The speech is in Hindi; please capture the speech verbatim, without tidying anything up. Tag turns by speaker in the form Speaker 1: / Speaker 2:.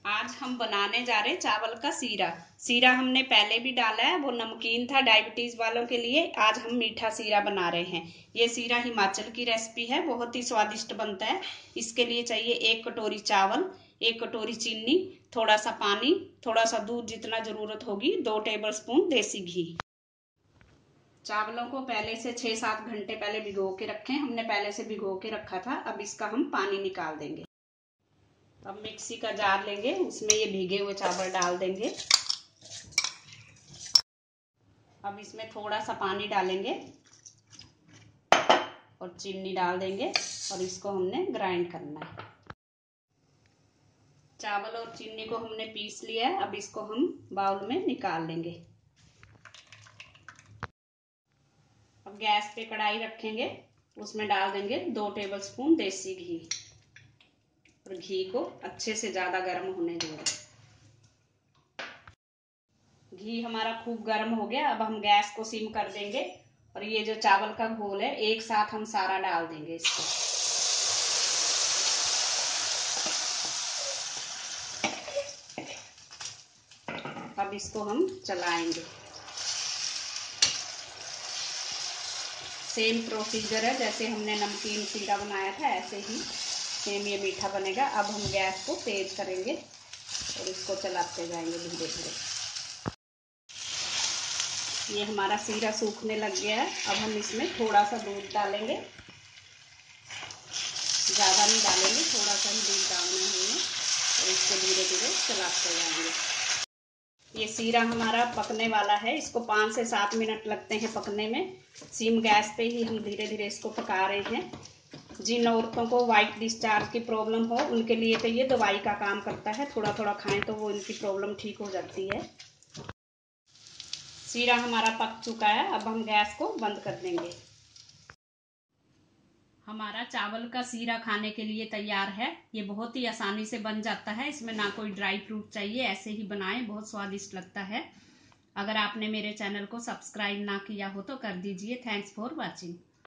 Speaker 1: आज हम बनाने जा रहे हैं चावल का सीरा। सीरा हमने पहले भी डाला है, वो नमकीन था डायबिटीज वालों के लिए। आज हम मीठा सीरा बना रहे हैं। ये सीरा हिमाचल की रेसिपी है, बहुत ही स्वादिष्ट बनता है। इसके लिए चाहिए एक कटोरी चावल, एक कटोरी चीनी, थोड़ा सा पानी, थोड़ा सा दूध जितना जरूरत होगी, दो टेबलस्पून देसी घी। चावलों को पहले से छह सात घंटे पहले भिगो के रखें, हमने पहले से भिगो के रखा था। अब इसका हम पानी निकाल देंगे। अब मिक्सी का जार लेंगे, उसमें ये भीगे हुए चावल डाल देंगे। अब इसमें थोड़ा सा पानी डालेंगे और चीनी डाल देंगे और इसको हमने ग्राइंड करना है। चावल और चीनी को हमने पीस लिया है। अब इसको हम बाउल में निकाल लेंगे। अब गैस पे कढ़ाई रखेंगे, उसमें डाल देंगे दो टेबलस्पून देसी घी और घी को अच्छे से ज्यादा गर्म होने देंगे। घी हमारा खूब गर्म हो गया। अब हम गैस को सिम कर देंगे और ये जो चावल का घोल है एक साथ हम सारा डाल देंगे इसको। अब इसको हम चलाएंगे। सेम प्रोसीजर है, जैसे हमने नमकीन सीरा बनाया था ऐसे ही सेम ये मीठा बनेगा। अब हम गैस को तेज करेंगे और इसको चलाते जाएंगे धीरे धीरे। ये हमारा सीरा सूखने लग गया है। अब हम इसमें थोड़ा सा दूध डालेंगे, ज़्यादा नहीं डालेंगे, थोड़ा सा ही दूध डालना है हमें और इसको धीरे धीरे चलाते जाएंगे। ये सीरा हमारा पकने वाला है, इसको पाँच से सात मिनट लगते हैं पकने में। सिम गैस पे ही हम धीरे धीरे इसको पका रहे हैं। जिन औरतों को वाइट डिस्चार्ज की प्रॉब्लम हो उनके लिए तो ये दवाई का काम करता है। थोड़ा थोड़ा खाएं तो वो इनकी प्रॉब्लम ठीक हो जाती है। सीरा हमारा पक चुका है। अब हम गैस को बंद कर देंगे। हमारा चावल का सीरा खाने के लिए तैयार है। ये बहुत ही आसानी से बन जाता है, इसमें ना कोई ड्राई फ्रूट चाहिए, ऐसे ही बनाएं, बहुत स्वादिष्ट लगता है। अगर आपने मेरे चैनल को सब्सक्राइब ना किया हो तो कर दीजिए। Thanks for watching.